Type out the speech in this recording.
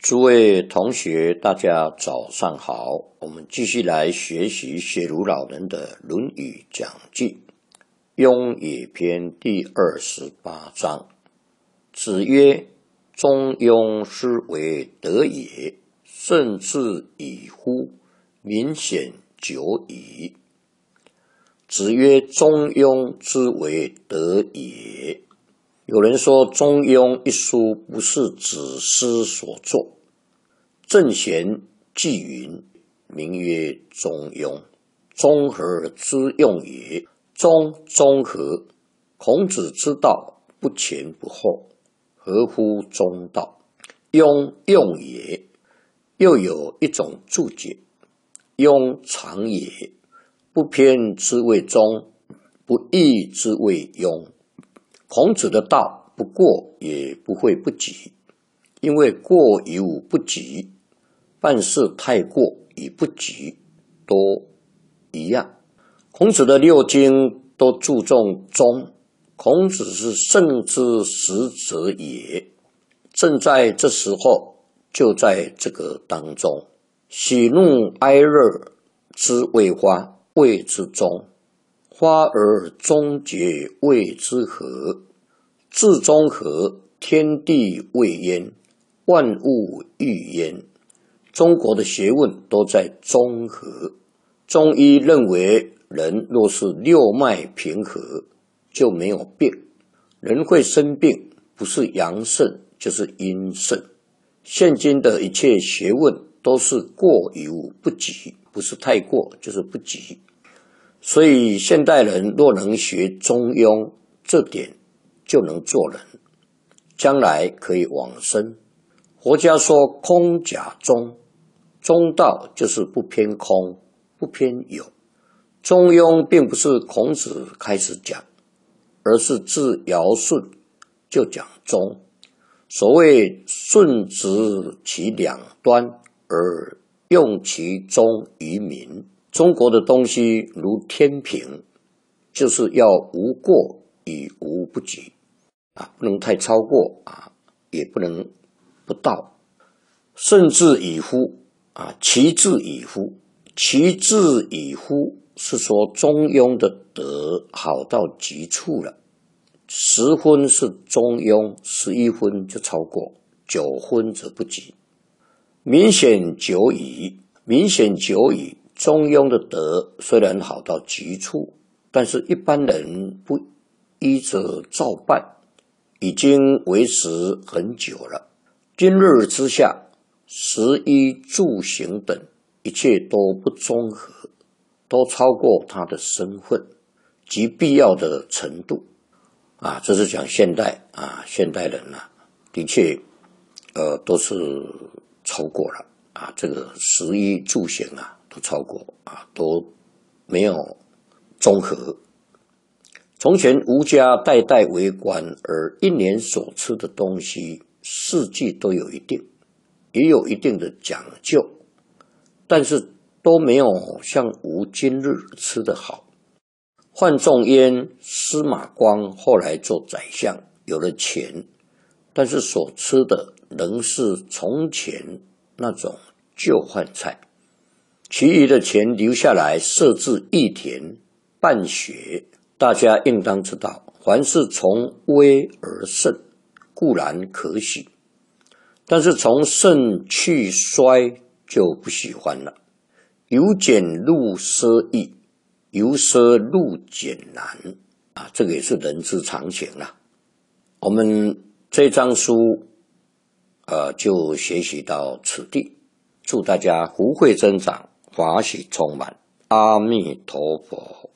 诸位同学，大家早上好。我们继续来学习写鲁老人的《论语讲记》雍也篇第28章。子曰：中庸斯为德也，甚至矣乎！民显久矣。子曰：中庸之为德也。有人说，《中庸》一书不是子思所作。正贤纪云：名曰中庸，中和之用也。中和，孔子之道，不前不后，合乎中道。庸用也，又有一种注解：庸常也，不偏之谓中，不义之谓庸。孔子的道不过也不会不及，因为过与不及，办事太过与不及都一样。孔子的六经都注重中，孔子是圣之始者也。正在这时候，就在这个当中，喜怒哀乐之谓花，谓之中；花而终结，谓之和。至中和，天地未焉，万物欲焉。中国的学问都在中和。中医认为，人若是六脉平和，就没有病。人会生病，不是阳盛就是阴盛。现今的一切学问都是过与不及，不是太过就是不及。所以现代人若能学中庸，这点就能做人，将来可以往生。佛家说空假中，中道就是不偏空，不偏有。中庸并不是孔子开始讲，而是自尧舜就讲中。所谓顺直其两端，而用其中于民。中国的东西如天平，就是要无过与无不及，不能太超过，也不能不到。甚至矣乎，其至矣乎。其至矣乎是说中庸的德好到极处了。10分是中庸，11分就超过，9分则不及。民显久矣，民显久矣。中庸的德虽然好到极处，但是一般人不依着照办，已经为时很久了。今日之下，食衣住行等一切都不综合，都超过他的身份及必要的程度。这是讲现代现代人的确都是超过了这个食衣住行都超过都没有综合。从前吴家代代为官，而一年所吃的东西四季都有一定，也有一定的讲究，但是都没有像吴今日吃得好。范仲淹、司马光后来做宰相，有了钱，但是所吃的仍是从前那种旧饭菜，其余的钱留下来设置义田、办学。大家应当知道，凡是从微而盛，固然可喜，但是从盛去衰就不喜欢了。由俭入奢易，由奢入俭难这个也是人之常情啦。我们这章书就学习到此地，祝大家福慧增长，法喜充满。阿弥陀佛。